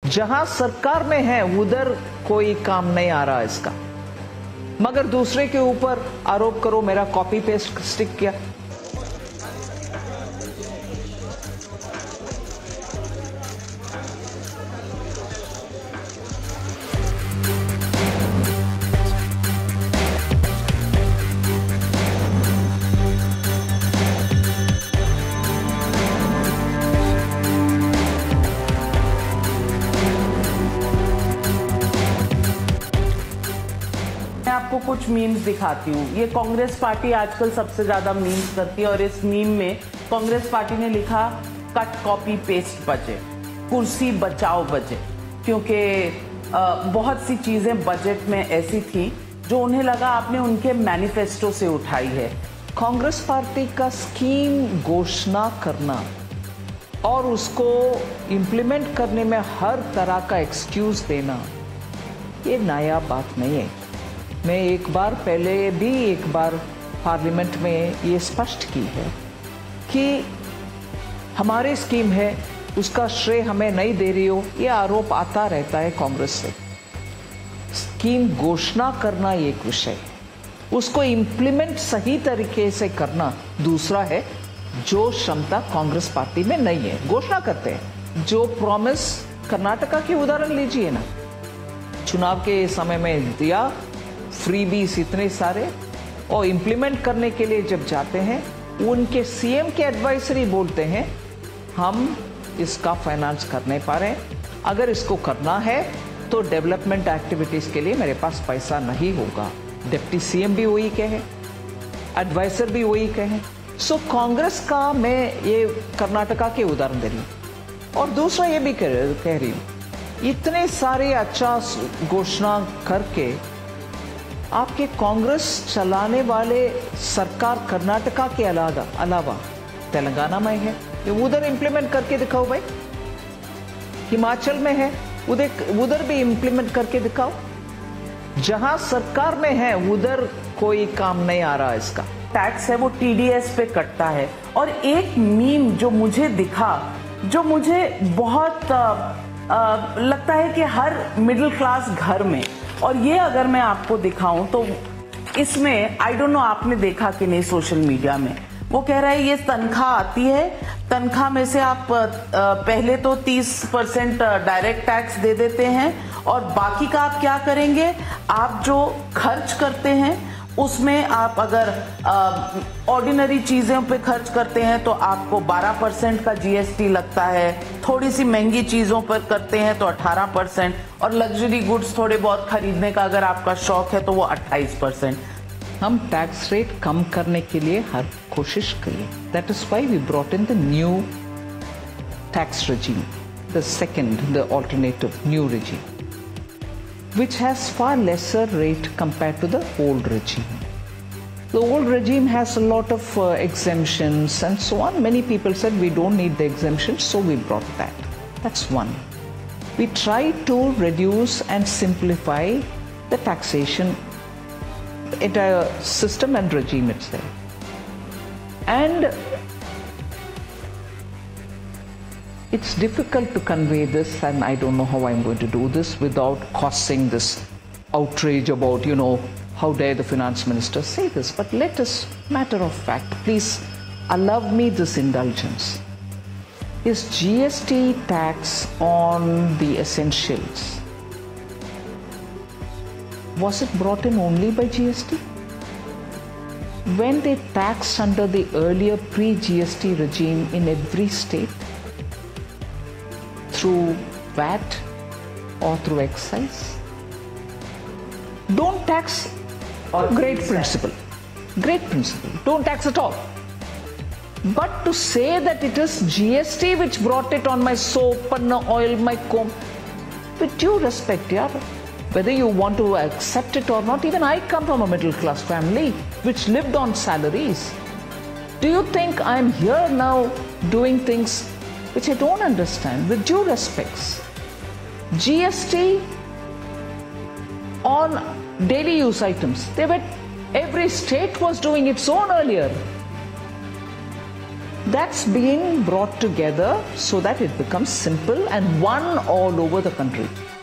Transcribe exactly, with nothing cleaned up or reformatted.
जहां सरकार में है उधर कोई काम नहीं आ रहा इसका, मगर दूसरे के ऊपर आरोप करो मेरा कॉपी पेस्ट स्टिक किया। मैं आपको कुछ मीम्स दिखाती हूँ। ये कांग्रेस पार्टी आजकल सबसे ज्यादा मीम्स करती है और इस मीम में कांग्रेस पार्टी ने लिखा कट कॉपी पेस्ट बजट, कुर्सी बचाओ बजट, क्योंकि बहुत सी चीजें बजट में ऐसी थी जो उन्हें लगा आपने उनके मैनिफेस्टो से उठाई है। कांग्रेस पार्टी का स्कीम घोषणा करना और उसको इम्प्लीमेंट करने में हर तरह का एक्सक्यूज देना ये नया बात नहीं है। मैं एक बार पहले भी एक बार पार्लियामेंट में ये स्पष्ट की है कि हमारी स्कीम है, उसका श्रेय हमें नहीं दे रही हो, ये आरोप आता रहता है कांग्रेस से। स्कीम घोषणा करना एक विषय है, उसको इम्प्लीमेंट सही तरीके से करना दूसरा है, जो क्षमता कांग्रेस पार्टी में नहीं है। घोषणा करते हैं, जो प्रॉमिस कर्नाटका के उदाहरण लीजिए ना, चुनाव के समय में दिया फ्रीबीज इतने सारे, और इम्प्लीमेंट करने के लिए जब जाते हैं उनके सीएम के एडवाइजरी बोलते हैं हम इसका फाइनेंस कर नहीं पा रहे हैं, अगर इसको करना है तो डेवलपमेंट एक्टिविटीज के लिए मेरे पास पैसा नहीं होगा। डिप्टी सीएम भी वही कहे, एडवाइजर भी वही कहे। सो कांग्रेस का मैं ये कर्नाटका के उदाहरण दे रही हूँ। और दूसरा ये भी कह रही हूँ, इतने सारे अच्छा घोषणा करके आपके कांग्रेस चलाने वाले सरकार कर्नाटका के अलावा अलावा तेलंगाना में है, ये उधर इम्प्लीमेंट करके दिखाओ भाई। हिमाचल में है, उधर उधर भी इम्प्लीमेंट करके दिखाओ। जहां सरकार में है उधर कोई काम नहीं आ रहा इसका। टैक्स है वो टीडीएस पे कटता है। और एक मीम जो मुझे दिखा, जो मुझे बहुत आ, आ, लगता है कि हर मिडिल क्लास घर में, और ये अगर मैं आपको दिखाऊं तो इसमें आई डोंट नो आपने देखा कि नहीं सोशल मीडिया में, वो कह रहा है ये तनख्वाह आती है, तनख्वाह में से आप पहले तो तीस परसेंट डायरेक्ट टैक्स दे देते हैं और बाकी का आप क्या करेंगे, आप जो खर्च करते हैं उसमें आप अगर ऑर्डिनरी चीज़ों पे खर्च करते हैं तो आपको बारह परसेंट का जीएसटी लगता है, थोड़ी सी महंगी चीज़ों पर करते हैं तो अठारह परसेंट, और लग्जरी गुड्स थोड़े बहुत खरीदने का अगर आपका शौक है तो वो अट्ठाईस परसेंट। हम टैक्स रेट कम करने के लिए हर कोशिश करिए। That is why we brought in the new tax regime, the second, the alternative new regime, which has far lesser rate compared to the old regime. The old regime has a lot of uh, exemptions and so on. Many people said we don't need the exemptions, so we brought that. That's one. We tried to reduce and simplify the taxation, entire system and regime itself. And it's difficult to convey this, and I don't know how I'm going to do this without causing this outrage about, you know, how dare the finance minister say this. But let us, matter of fact, please allow me this indulgence. Is G S T tax on the essentials, was it brought in only by G S T? When they taxed under the earlier pre-G S T regime in every state, through V A T or through excise? Don't tax. Great principle. Great principle. Don't tax at all. But to say that it is G S T which brought it on my soap and oil, my comb, with due respect, yeah, whether you want to accept it or not, even I come from a middle class family which lived on salaries. Do you think I'm here now doing things which I don't understand? With due respects, G S T on daily use items, they were, every state was doing its own earlier. That's being brought together so that it becomes simple and one all over the country.